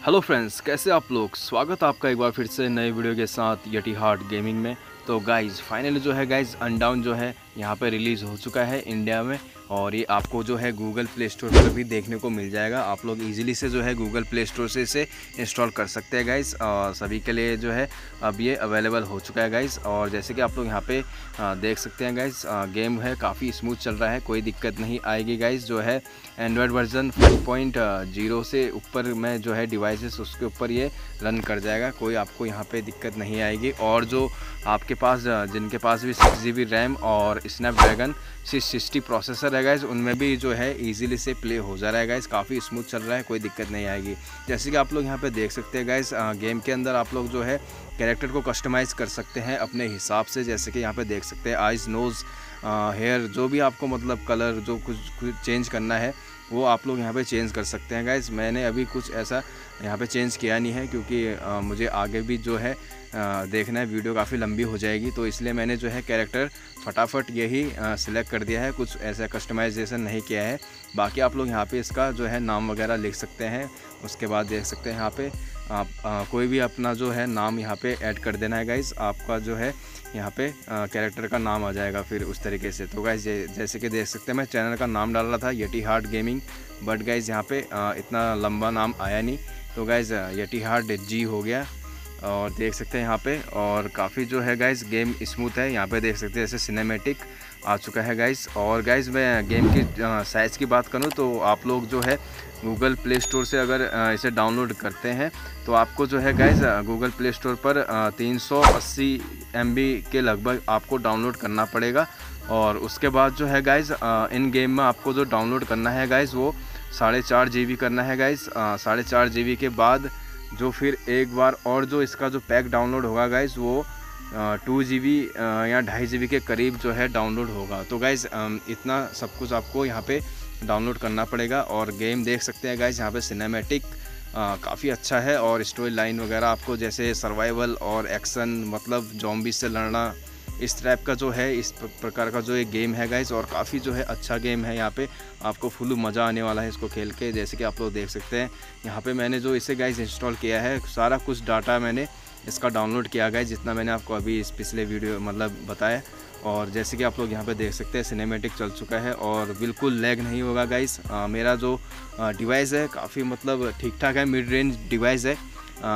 Hello friends, कैसे आप लोग। स्वागत है आपका एक बार फिर से नए वीडियो के साथ यटी हार्ट गेमिंग में। तो गाइज़ फाइनली जो है गाइज़ अनडाउन जो है यहाँ पे रिलीज़ हो चुका है इंडिया में, और ये आपको जो है गूगल प्ले स्टोर पर भी देखने को मिल जाएगा। आप लोग इजीली से जो है गूगल प्ले स्टोर से इसे इंस्टॉल कर सकते हैं गाइज़। सभी के लिए जो है अब ये अवेलेबल हो चुका है गाइज़। और जैसे कि आप लोग यहाँ पे देख सकते हैं गाइज़, गेम है काफ़ी स्मूथ चल रहा है, कोई दिक्कत नहीं आएगी गाइज़। जो है एंड्रॉयड वर्जन 5.0 से ऊपर में जो है डिवाइसेस उसके ऊपर ये रन कर जाएगा, कोई आपको यहाँ पे दिक्कत नहीं आएगी। और जो आपके पास जिनके पास भी 6GB रैम और स्नैपड्रैगन 660 प्रोसेसर है गाइज़, उनमें भी जो है इजीली से प्ले हो जा रहा है गाइज़, काफ़ी स्मूथ चल रहा है, कोई दिक्कत नहीं आएगी। जैसे कि आप लोग यहाँ पे देख सकते हैं गाइज़, गेम के अंदर आप लोग जो है कैरेक्टर को कस्टमाइज़ कर सकते हैं अपने हिसाब से। जैसे कि यहाँ पे देख सकते हैं आइज़, नोज़, हेयर, जो भी आपको मतलब कलर जो कुछ चेंज करना है वो आप लोग यहाँ पे चेंज कर सकते हैं गाइज़। मैंने अभी कुछ ऐसा यहाँ पे चेंज किया नहीं है, क्योंकि मुझे आगे भी जो है देखना है, वीडियो काफ़ी लंबी हो जाएगी, तो इसलिए मैंने जो है कैरेक्टर फटाफट यही सिलेक्ट कर दिया है, कुछ ऐसा कस्टमाइजेशन नहीं किया है। बाकी आप लोग यहाँ पे इसका जो है नाम वगैरह लिख सकते हैं। उसके बाद देख सकते हैं यहाँ पे आप कोई भी अपना जो है नाम यहाँ पे ऐड कर देना है गाइज़, आपका जो है यहाँ पे कैरेक्टर का नाम आ जाएगा फिर उस तरीके से। तो गाइज़ जैसे कि देख सकते हैं मैं चैनल का नाम डाल रहा था Yeti heart gaming, but guys यहाँ पे इतना लंबा नाम आया नहीं, तो गाइज़ यटी हार्ट जी हो गया। और देख सकते हैं यहाँ पे, और काफ़ी जो है गाइज़ गेम स्मूथ है। यहाँ पे देख सकते हैं जैसे सिनेमैटिक आ चुका है गाइज़। और गाइज़ मैं गेम की साइज़ की बात करूँ तो आप लोग जो है गूगल प्ले स्टोर से अगर इसे डाउनलोड करते हैं तो आपको जो है गाइज़ गूगल प्ले स्टोर पर 380 MB के लगभग आपको डाउनलोड करना पड़ेगा। और उसके बाद जो है गाइज़ इन गेम में आपको जो डाउनलोड करना है गाइज़ वो 4.5 GB करना है गाइज़। 4.5 GB के बाद जो फिर एक बार और जो इसका जो पैक डाउनलोड होगा गाइज़ वो 2 GB या 2.5 GB के करीब जो है डाउनलोड होगा। तो गाइज़ इतना सब कुछ आपको यहाँ पे डाउनलोड करना पड़ेगा। और गेम देख सकते हैं गाइज़ यहाँ पे सिनेमैटिक काफ़ी अच्छा है, और स्टोरी लाइन वगैरह आपको जैसे सर्वाइवल और एक्शन, मतलब ज़ॉम्बी से लड़ना, इस टाइप का जो है इस प्रकार का जो एक गेम है गाइज़। और काफ़ी जो है अच्छा गेम है, यहाँ पे आपको फुल मज़ा आने वाला है इसको खेल के। जैसे कि आप लोग देख सकते हैं यहाँ पे मैंने जो इसे गाइज़ इंस्टॉल किया है, सारा कुछ डाटा मैंने इसका डाउनलोड किया गाइज़, जितना मैंने आपको अभी इस पिछले वीडियो मतलब बताया। और जैसे कि आप लोग यहाँ पे देख सकते हैं सिनेमैटिक चल चुका है और बिल्कुल लैग नहीं होगा गाइज़। मेरा जो डिवाइस है काफ़ी मतलब ठीक ठाक है, मिड रेंज डिवाइस है।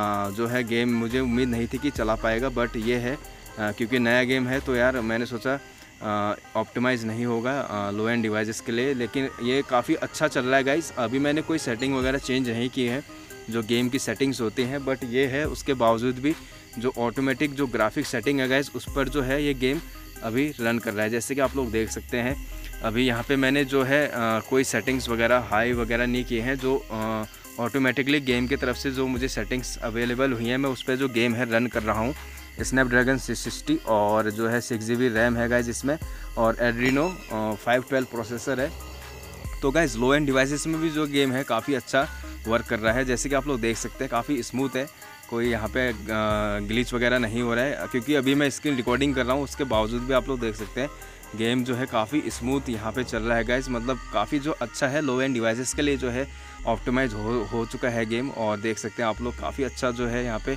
जो है गेम मुझे उम्मीद नहीं थी कि चला पाएगा, बट ये है क्योंकि नया गेम है तो यार मैंने सोचा ऑप्टिमाइज़ नहीं होगा लो एंड डिवाइसेस के लिए, लेकिन ये काफ़ी अच्छा चल रहा है गाइज़। अभी मैंने कोई सेटिंग वगैरह चेंज नहीं की है जो गेम की सेटिंग्स होती हैं, बट ये है उसके बावजूद भी जो ऑटोमेटिक जो ग्राफिक सेटिंग है गाइज़ उस पर जो है ये गेम अभी रन कर रहा है। जैसे कि आप लोग देख सकते हैं अभी यहाँ पे मैंने जो है कोई सेटिंग्स वगैरह हाई वगैरह नहीं किए हैं, जो ऑटोमेटिकली गेम की तरफ से जो मुझे सेटिंग्स अवेलेबल हुई हैं मैं उस पर जो गेम है रन कर रहा हूँ। स्नैपड्रैगन 660 और जो है 6GB रैम है गाइज़ इसमें, और एड्रीनो 512 प्रोसेसर है। तो गाइज़ लो एंड डिवाइसेस में भी जो गेम है काफ़ी अच्छा वर्क कर रहा है। जैसे कि आप लोग देख सकते हैं काफ़ी स्मूथ है, कोई यहाँ पे ग्लिच वगैरह नहीं हो रहा है, क्योंकि अभी मैं इसकी रिकॉर्डिंग कर रहा हूँ उसके बावजूद भी आप लोग देख सकते हैं गेम जो है काफ़ी स्मूथ यहाँ पे चल रहा है गाइज़। मतलब काफ़ी जो अच्छा है, लो एंड डिवाइसेस के लिए जो है ऑप्टिमाइज हो चुका है गेम। और देख सकते हैं आप लोग काफ़ी अच्छा जो है यहाँ पे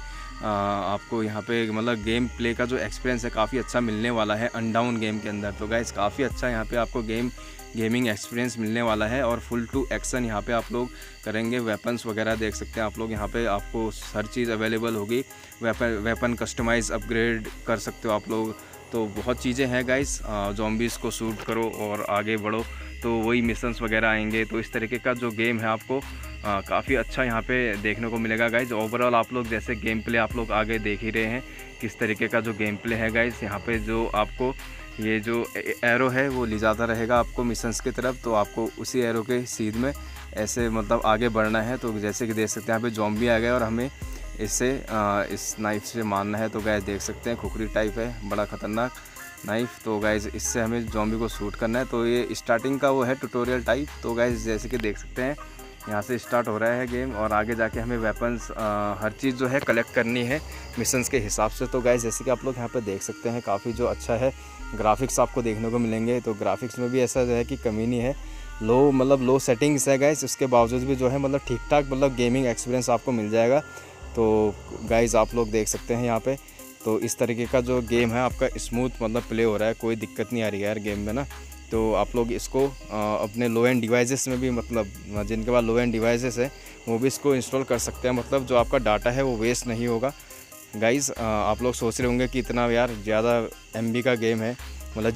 आपको यहाँ पे मतलब गेम प्ले का जो एक्सपीरियंस है काफ़ी अच्छा मिलने वाला है अनडाउन गेम के अंदर। तो गाइज़ काफ़ी अच्छा यहाँ पे आपको गेमिंग एक्सपीरियंस मिलने वाला है, और फुल टू एक्शन यहाँ पे आप लोग करेंगे। वेपन्स वगैरह देख सकते हैं आप लोग, यहाँ पे आपको हर चीज़ अवेलेबल होगी। वेपन कस्टमाइज़ अपग्रेड कर सकते हो आप लोग, तो बहुत चीज़ें हैं गाइस। ज़ॉम्बीज़ को शूट करो और आगे बढ़ो तो वही मिशंस वगैरह आएंगे। तो इस तरीके का जो गेम है आपको काफ़ी अच्छा यहाँ पे देखने को मिलेगा गाइज़। ओवरऑल आप लोग जैसे गेम प्ले आप लोग आगे देख ही रहे हैं किस तरीके का जो गेम प्ले है गाइज़। यहाँ पे जो आपको ये जो एरो है वो ले जाता रहेगा आपको मिशंस की तरफ, तो आपको उसी एरो के सीध में ऐसे मतलब आगे बढ़ना है। तो जैसे कि देख सकते हैं यहाँ पे ज़ॉम्बी आ गए और हमें इससे इस नाइफ से मारना है। तो गाइस देख सकते हैं खुखरी टाइप है, बड़ा ख़तरनाक नाइफ। तो गाइस इससे हमें ज़ॉम्बी को शूट करना है। तो ये स्टार्टिंग का वो है ट्यूटोरियल टाइप। तो गाइस जैसे कि देख सकते हैं यहाँ से स्टार्ट हो रहा है गेम, और आगे जाके हमें वेपन्स हर चीज़ जो है कलेक्ट करनी है मिशंस के हिसाब से। तो गाइस जैसे कि आप लोग यहाँ पे देख सकते हैं काफ़ी जो अच्छा है ग्राफिक्स आपको देखने को मिलेंगे। तो ग्राफिक्स में भी ऐसा जो है कि कमी नहीं है, लो सेटिंग्स है गाइस, उसके बावजूद भी जो है मतलब ठीक ठाक मतलब गेमिंग एक्सपीरियंस आपको मिल जाएगा। तो गाइस आप लोग देख सकते हैं यहाँ पे, तो इस तरीके का जो गेम है आपका स्मूथ मतलब प्ले हो रहा है, कोई दिक्कत नहीं आ रही है यार गेम में ना। तो आप लोग इसको अपने लो एंड डिवाइसेस में भी मतलब जिनके पास लो एंड डिवाइसेस है वो भी इसको इंस्टॉल कर सकते हैं, मतलब जो आपका डाटा है वो वेस्ट नहीं होगा। गाइस आप लोग सोच रहे होंगे कि इतना यार ज़्यादा MB का गेम है, मतलब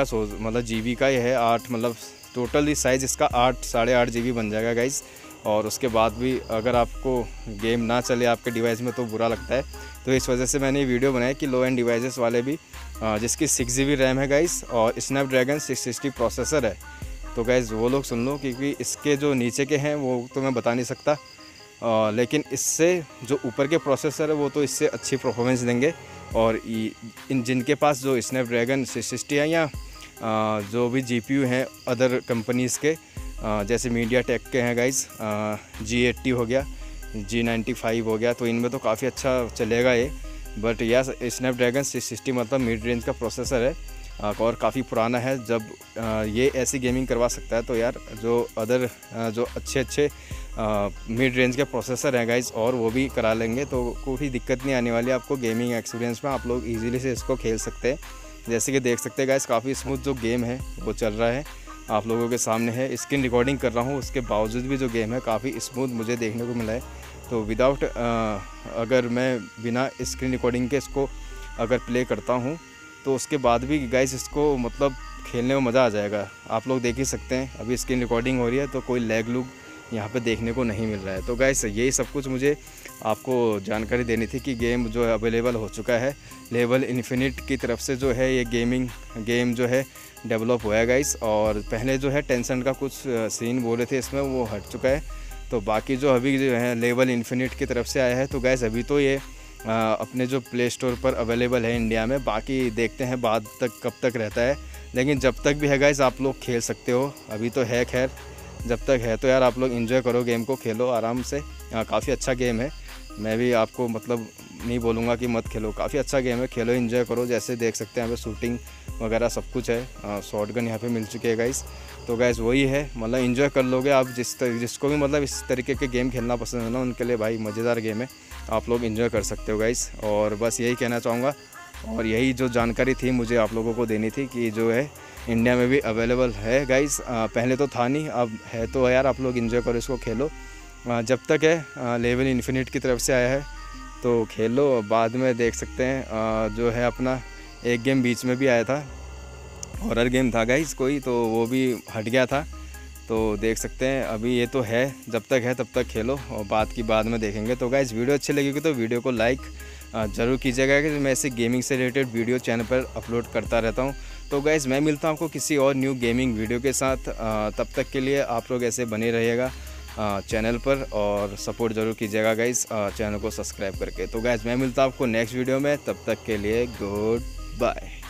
GB का ही है 8, मतलब टोटली साइज़ इसका 8-8.5 GB बन जाएगा गाइस। और उसके बाद भी अगर आपको गेम ना चले आपके डिवाइस में तो बुरा लगता है। तो इस वजह से मैंने ये वीडियो बनाया कि लो एंड डिवाइसेस वाले भी जिसकी 6 GB रैम है गाइस और स्नैपड्रैगन 660 प्रोसेसर है, तो गाइस वो लोग सुन लो, क्योंकि इसके जो नीचे के हैं वो तो मैं बता नहीं सकता, लेकिन इससे जो ऊपर के प्रोसेसर है वो तो इससे अच्छी परफॉर्मेंस देंगे। और इन जिनके पास जो स्नैपड्रैगन 660 है या जो भी GPU हैं अदर कंपनीज़ के जैसे मीडियाटेक के हैं गाइस, G80 हो गया, G95 हो गया, तो इनमें तो काफ़ी अच्छा चलेगा ये। बट यह स्नैपड्रैगन 660 मतलब मिड रेंज का प्रोसेसर है और काफ़ी पुराना है। जब ये ऐसी गेमिंग करवा सकता है तो यार जो अदर जो अच्छे मिड रेंज के प्रोसेसर हैं गाइस और वो भी करा लेंगे, तो कोई दिक्कत नहीं आने वाली आपको गेमिंग एक्सपीरियंस में। आप लोग इजीली से इसको खेल सकते हैं। जैसे कि देख सकते हैं गाइस काफ़ी स्मूथ जो गेम है वो चल रहा है, आप लोगों के सामने है। स्क्रीन रिकॉर्डिंग कर रहा हूँ, उसके बावजूद भी जो गेम है काफ़ी स्मूथ मुझे देखने को मिला है। तो विदाउट अगर मैं बिना स्क्रीन रिकॉर्डिंग के इसको अगर प्ले करता हूँ तो उसके बाद भी गाइस इसको मतलब खेलने में मज़ा आ जाएगा। आप लोग देख ही सकते हैं अभी स्क्रीन रिकॉर्डिंग हो रही है तो कोई लैग लूग यहाँ पे देखने को नहीं मिल रहा है। तो गाइस यही सब कुछ मुझे आपको जानकारी देनी थी कि गेम जो है अवेलेबल हो चुका है। लेवल इन्फिनिट की तरफ से जो है ये गेम जो है डेवलप हुआ है गाइस, और पहले जो है टेंसेंट का कुछ सीन बोले थे इसमें वो हट चुका है। तो बाकी जो अभी जो है लेवल इन्फिनिट की तरफ से आया है। तो गाइस अभी तो ये अपने जो प्ले स्टोर पर अवेलेबल है इंडिया में, बाकी देखते हैं बाद तक कब तक रहता है, लेकिन जब तक भी है गाइस आप लोग खेल सकते हो। अभी तो है, खैर जब तक है तो यार आप लोग एंजॉय करो, गेम को खेलो आराम से। काफ़ी अच्छा गेम है, मैं भी आपको मतलब नहीं बोलूँगा कि मत खेलो, काफ़ी अच्छा गेम है, खेलो एंजॉय करो। जैसे देख सकते हैं यहाँ पे शूटिंग वगैरह सब कुछ है, शॉटगन यहाँ पे मिल चुके हैं गाइस। तो गाइस वही है, मतलब एंजॉय कर लोगे आप। जिसको भी मतलब इस तरीके के गेम खेलना पसंद है ना उनके लिए भाई मज़ेदार गेम है, आप लोग एंजॉय कर सकते हो गाइस। और बस यही कहना चाहूँगा, और यही जो जानकारी थी मुझे आप लोगों को देनी थी कि जो है इंडिया में भी अवेलेबल है गाइस। पहले तो था नहीं, अब है तो यार आप लोग एंजॉय करो, इसको खेलो जब तक है। लेवल इन्फिनिट की तरफ से आया है तो खेलो, बाद में देख सकते हैं। जो है अपना एक गेम बीच में भी आया था, हॉरर गेम था गाइस कोई, तो वो भी हट गया था। तो देख सकते हैं अभी ये तो है, जब तक है तब तक खेलो और बात की बाद में देखेंगे। तो गाइस वीडियो अच्छी लगेगी तो वीडियो को लाइक ज़रूर कीजिएगा कि मैं ऐसे गेमिंग से रिलेटेड वीडियो चैनल पर अपलोड करता रहता हूँ। तो गाइस मैं मिलता हूँ आपको किसी और न्यू गेमिंग वीडियो के साथ। तब तक के लिए आप लोग ऐसे बने रहिएगा चैनल पर और सपोर्ट ज़रूर कीजिएगा गाइस चैनल को सब्सक्राइब करके। तो गाइस मैं मिलता हूँ आपको नेक्स्ट वीडियो में, तब तक के लिए गुड बाय।